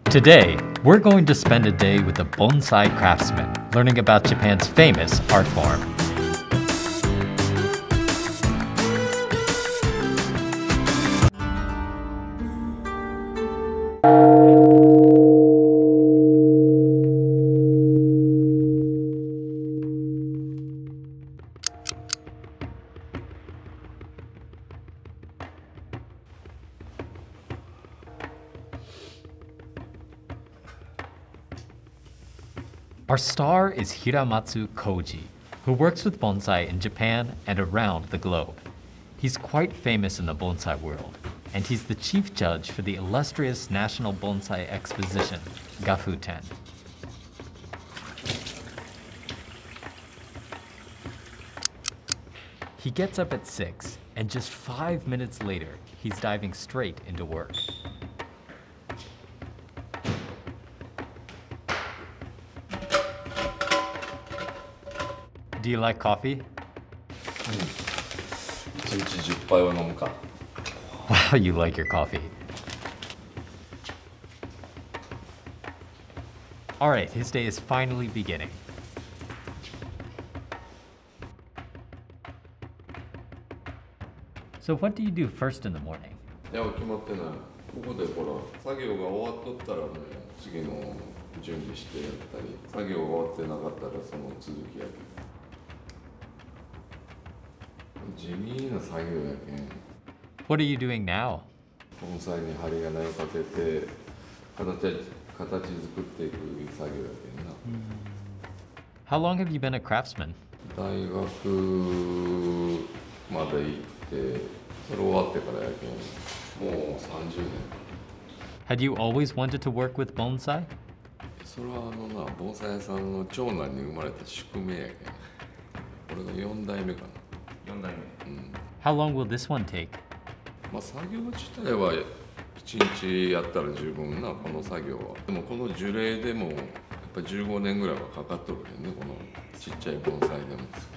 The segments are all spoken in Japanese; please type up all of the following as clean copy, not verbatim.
Today, we're going to spend a day with a bonsai craftsman, learning about Japan's famous art form. Our star is Hiramatsu Koji, who works with bonsai in Japan and around the globe. He's quite famous in the bonsai world, and he's the chief judge for the illustrious National Bonsai Exposition, Gafuten. He gets up at 6, and just 5 minutes later, he's diving straight into work. Do you like coffee? 1日10杯は飲むか。 Wow, you like your coffee. All right, his day is finally beginning. So what do you do first in the morning? いや、決まってない。ここでほら、作業が終わっとったらね、次の準備してやったり、作業が終わってなかったらその続きやけど。地味な作業やけん。 What are you doing now? 盆栽に針金をかけて形作っていく作業やけんな。 How long have you been a craftsman? 大学まで行って、それ終わってからやけん、もう30年。 Had you always wanted to work with bonsai? それは盆栽屋さんの長男に生まれた宿命やけん。これが4代目かな。4代目。うん。 How long will this one take? まあ作業自体は1日やったら十分な、この作業は。でもこの樹齢でもやっぱ15年ぐらいはかかっとるけんね、このちっちゃい盆栽でも。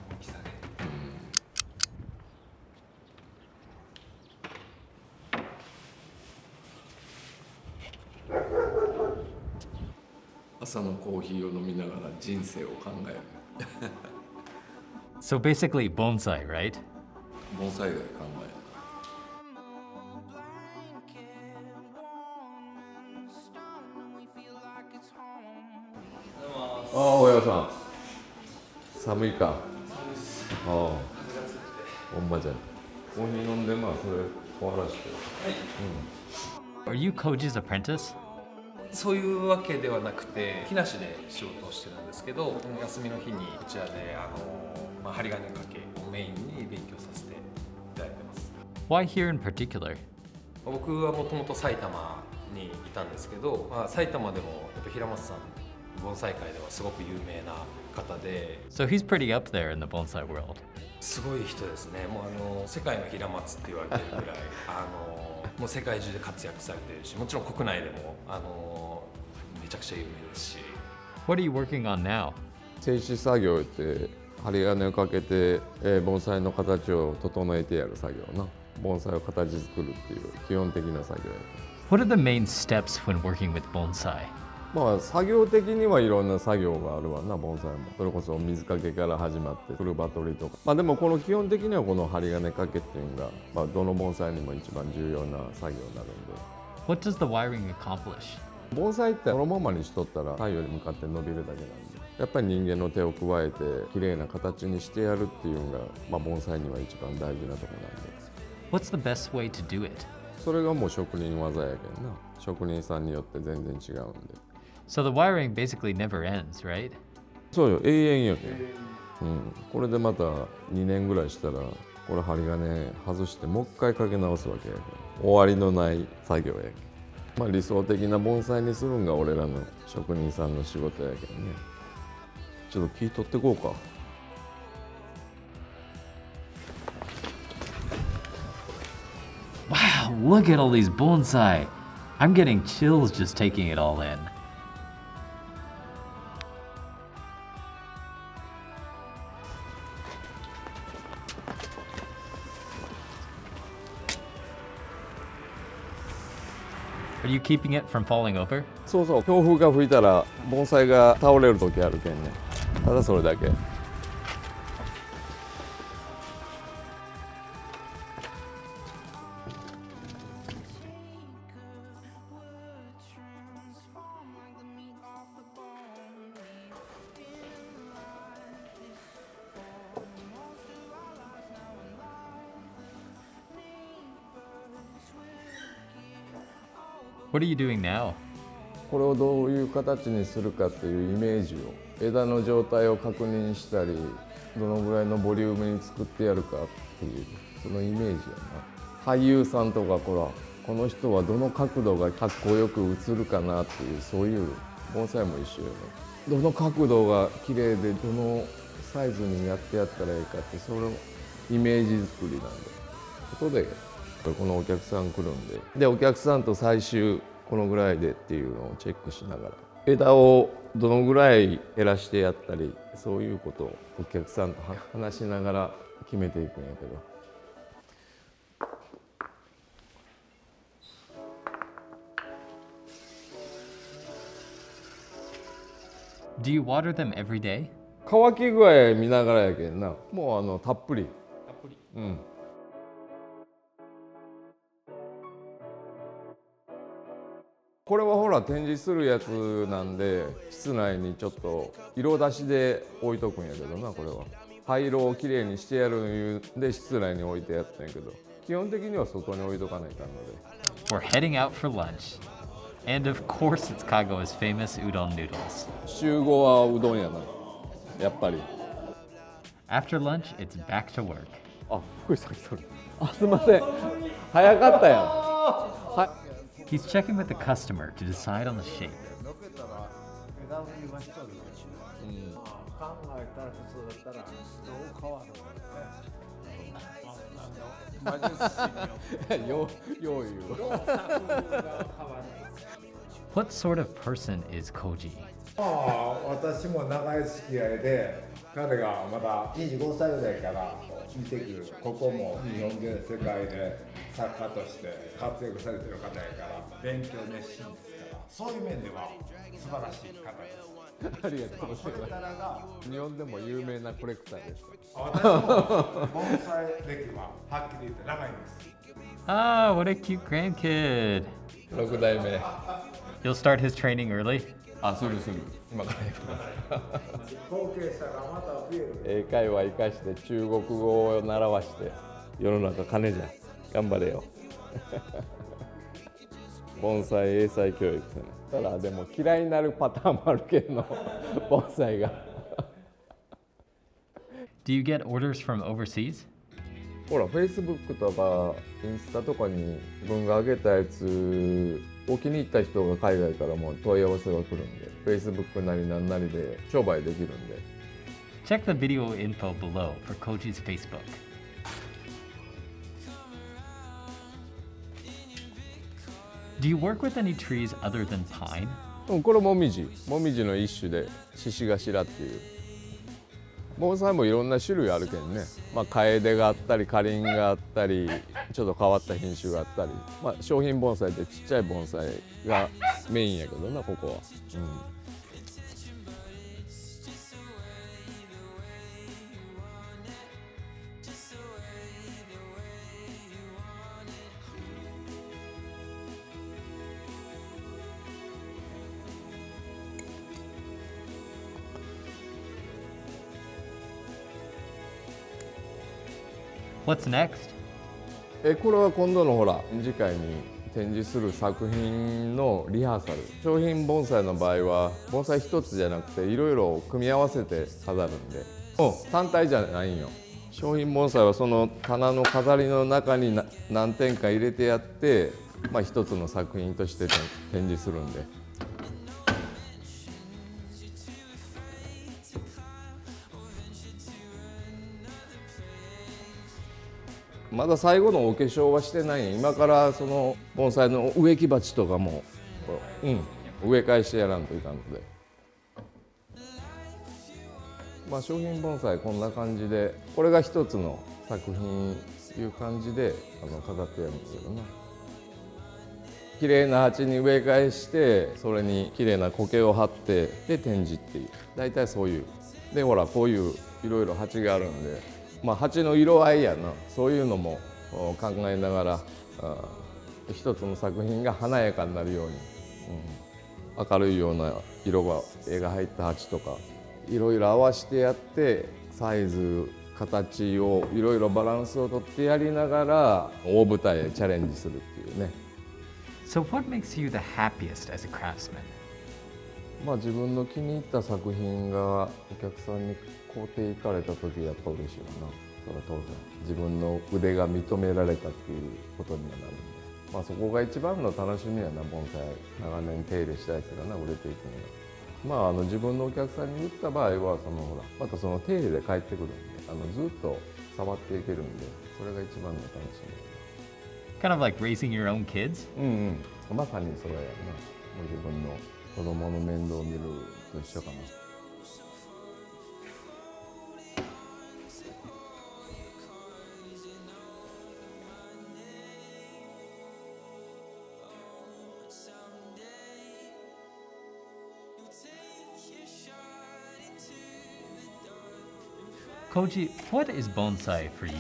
朝のコーヒーを飲みながら人生を考える。 So basically bonsai, right? 盆栽で考える。ああ、おやさん。寒いか。ああ。ほんまじゃん。コーヒー飲んで、まあそれ終わらして。 Are you Koji's apprentice? そういうわけではなくて、木梨で仕事をしてるんですけど、休みの日にこちらで針金かけをメインに勉強させていただいてます。 Why here in particular? 僕はもともと埼玉にいたんですけど、埼玉でもやっぱ平松さん盆栽界ではすごく有名な方で、 So he's pretty up there in the bonsai world. すごい人ですね。もう世界の平松って言われてるぐらいもう世界中で活躍されてるし、もちろん国内でもめちゃくちゃ有名ですし。 What are you working on now? 静止作業って針金をかけて、盆栽の形を整えてやる作業な。盆栽を形作るっていう基本的な作業や。 What are the main steps when working with bonsai? まあ作業的にはいろんな作業があるわな、盆栽も。それこそ水かけから始まって古葉取りとか。まあでもこの基本的にはこの針金かけっていうのが、まあ、どの盆栽にも一番重要な作業になるんで。 What does the wiring accomplish? 盆栽ってそのままにしとったら太陽に向かって伸びるだけなんで、やっぱり人間の手を加えて綺麗な形にしてやるっていうのが、まあ、盆栽には一番大事なところなんで。 What's the best way to do it? それがもう職人技やけんな。職人さんによって全然違うんで。 So the wiring basically never ends, right? そうよ、永遠やけん。これでまた2年ぐらいしたらこれ針金外してもう一回かけ直すわけやけん。終わりのない作業やけん。まあ理想的な盆栽にするんが俺らの職人さんの仕事やけんね。ちょっと聞いとってこうか。 Wow, look at all these bonsai. I'm getting chills just taking it all in. Are Are you keeping it from falling over? そうそう、強風が吹いたら盆栽が倒れる時あるけんね。ただそれだけ。 What are you doing now? これをどういう形にするかっていうイメージを、枝の状態を確認したり、どのぐらいのボリュームに作ってやるかっていうそのイメージやな。俳優さんとかこの人はどの角度がかっこよく映るかなっていう、そういう盆栽も一緒よね。どの角度が綺麗でどのサイズにやってやったらいいかって、そのイメージ作りなんで、ことでこのお客さん来るんで、お客さんと最終このぐらいでっていうのをチェックしながら、枝をどのぐらい減らしてやったり、そういうことをお客さんと話しながら決めていくんやけど。 Do you water them every day? 乾き具合見ながらやけんな、もうたっぷり。うん。これはほら展示するやつなんで、室内にちょっと色出しで置いとくんやけどな。これは灰色をきれいにしてやるんで室内に置いてやったんやけど、基本的には外に置いとかないかんので。 We're heading out for lunch. And of course it's Kago's famous udon noodles. 集合はうどんやな、やっぱり。 After lunch, it's back to work. あ、福井さん来とる。あ、すいません。早かったやん。は He's checking with the customer to decide on the shape. よう言う。 What sort of person is Koji? 私も長い付き合いで、彼がまだ25歳ぐらいから見てくる、ここも日本で世界で作家として活躍されてる方やから勉強熱心ですから、そういう面では素晴らしい方です。 ありがとうございこれからがます。日本でも有名なコレクターです。 私も盆栽歴ははっきり言って長いんです。 Ah, what a cute grandkid. 6代目。 You'll start his training early? あ、すぐ今から行きます。 後継者がまた増える。 英会話生かして中国語を習わして世の中金じゃ頑張れよ。盆栽英才教育する。ただでも嫌いになるパターンもあるけど盆栽が。 Do you get orders from overseas? ほら Facebook とかインスタとかに自分が上げたやつお気に入った人が海外からも問い合わせが来るんで、 Facebook なりなんなりで商売できるんで。 Check the video info below for Koji's Facebook. Do you work with any trees other than pine? これもみじの一種で獅子頭っていう。盆栽もいろんな種類あるけんね、カエデがあったりカリンがあったりちょっと変わった品種があったり、商品盆栽ってちっちゃい盆栽がメインやけどな、ここは。 What's next? これは今度のほら次回に展示する作品のリハーサル。商品盆栽の場合は盆栽一つじゃなくていろいろ組み合わせて飾るんで、単体じゃないんよ。商品盆栽はその棚の飾りの中に何点か入れてやって、一つの作品として展示するんで。まだ最後のお化粧はしてないん。今からその盆栽の植木鉢とかも、植え替えしてやらんといかんので。商品盆栽こんな感じで、これが一つの作品いう感じで飾ってやるんだけどな。 綺麗な鉢に植え替えしてそれに綺麗な苔を張ってで展示っていう大体そういうでほらこういういろいろ鉢があるんで、まあ、鉢の色合いやなそういうのも考えながら一つの作品が華やかになるように、明るいような色が絵が入った鉢とかいろいろ合わせてやってサイズ形をいろいろバランスをとってやりながら大舞台へチャレンジするっていうね。 So what makes you the happiest as a craftsman? まあ自分の気に入った作品がお客さんに買うていかれた時やっぱ嬉しいよな。それは当然自分の腕が認められたっていうことにはなるんで、まあそこが一番の楽しみやな。盆栽長年手入れしたやつがな売れていくのが、まあ自分のお客さんに売った場合はそのほらまたその手入れで帰ってくるんでずっと触っていけるんでそれが一番の楽しみ。 Kind of like raising your own kids? まさにそれやな。もう自分の子供の面倒を見ると一緒かな。 Koji, what is bonsai for you?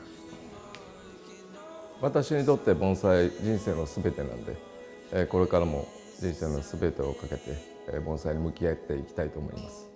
私にとって盆栽人生のすべてなんで、これからも人生のすべてをかけて盆栽に向き合っていきたいと思います。